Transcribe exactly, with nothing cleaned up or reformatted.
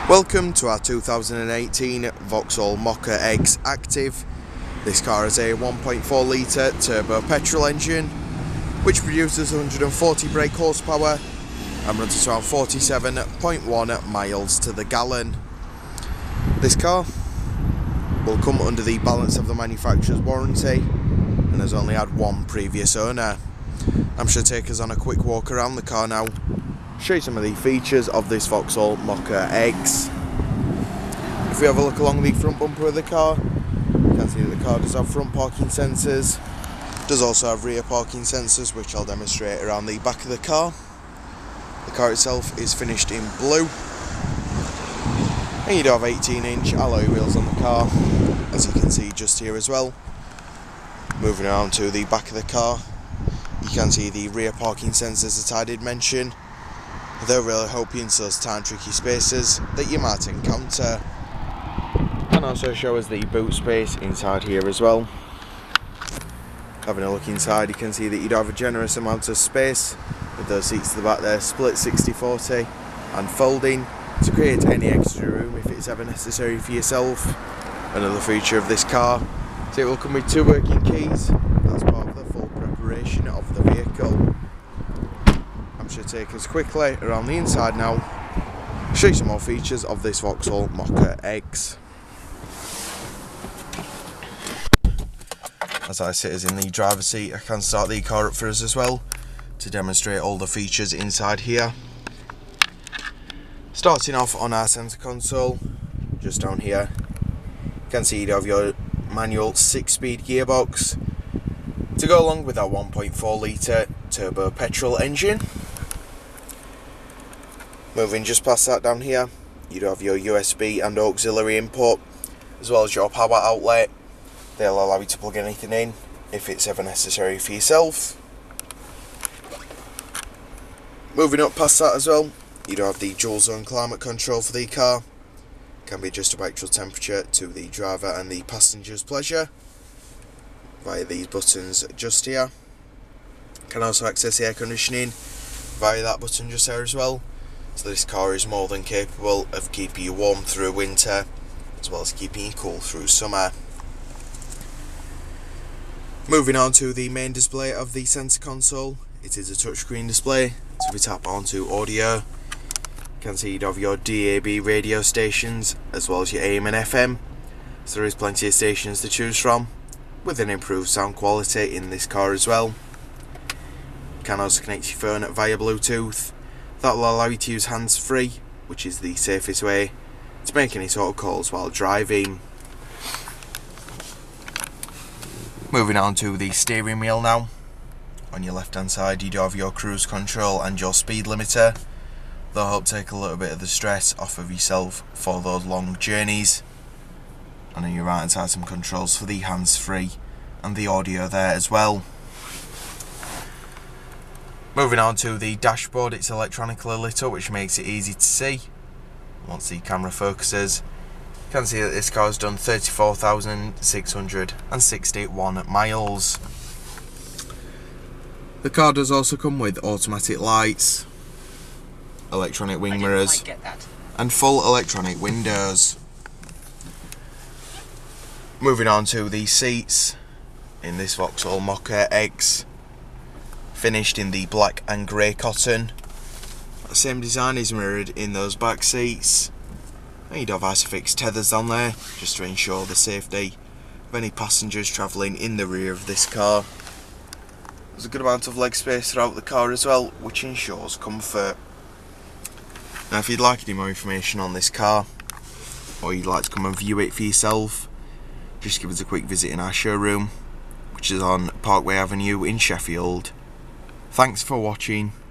Welcome to our two thousand eighteen Vauxhall Mokka X Active. This car has a one point four litre turbo petrol engine which produces one hundred forty brake horsepower and runs at around forty-seven point one miles to the gallon. This car will come under the balance of the manufacturer's warranty and has only had one previous owner. I'm sure to take us on a quick walk around the car now, show you some of the features of this Vauxhall Mokka X. If we have a look along the front bumper of the car, you can see that the car does have front parking sensors, does also have rear parking sensors which I'll demonstrate around the back of the car. The car itself is finished in blue and you do have eighteen inch alloy wheels on the car, as you can see just here as well. Moving around to the back of the car, you can see the rear parking sensors that I did mention. They'll really help you into those time tricky spaces that you might encounter, and also show us the boot space inside here as well. Having a look inside, you can see that you do have a generous amount of space with those seats to the back there split sixty forty and folding to create any extra room if it's ever necessary for yourself. Another feature of this car is it will come with two working keys as part of the full preparation of the vehicle. I'm sure to take us quickly around the inside now, show you some more features of this Vauxhall Mokka X. As I sit as in the driver's seat, I can start the car up for us as well to demonstrate all the features inside here. Starting off on our centre console, just down here, you can see you have your manual six speed gearbox to go along with our one point four litre turbo petrol engine. Moving just past that down here, you do have your U S B and auxiliary input, as well as your power outlet. They'll allow you to plug anything in if it's ever necessary for yourself. Moving up past that as well, you do have the dual zone climate control for the car. Can be adjusted by actual temperature to the driver and the passenger's pleasure via these buttons just here. Can also access the air conditioning via that button just there as well. So this car is more than capable of keeping you warm through winter as well as keeping you cool through summer. Moving on to the main display of the centre console, it is a touchscreen display. So if we tap onto audio, you can see you have your D A B radio stations as well as your A M and F M. So there is plenty of stations to choose from with an improved sound quality in this car as well. You can also connect your phone via Bluetooth. That will allow you to use hands-free, which is the safest way to make any sort of calls while driving. Moving on to the steering wheel now. On your left hand side you do have your cruise control and your speed limiter. They'll help take a little bit of the stress off of yourself for those long journeys. And on your right hand side some controls for the hands-free and the audio there as well. Moving on to the dashboard, it's electronically lit up which makes it easy to see. Once the camera focuses, you can see that this car has done thirty-four thousand six hundred sixty-one miles. The car does also come with automatic lights, electronic wing mirrors and full electronic windows. Moving on to the seats in this Vauxhall Mokka X, finished in the black and grey cotton. The same design is mirrored in those back seats. And you do have isofix tethers down there just to ensure the safety of any passengers travelling in the rear of this car. There's a good amount of leg space throughout the car as well, which ensures comfort. Now if you'd like any more information on this car, or you'd like to come and view it for yourself, just give us a quick visit in our showroom, which is on Parkway Avenue in Sheffield. Thanks for watching.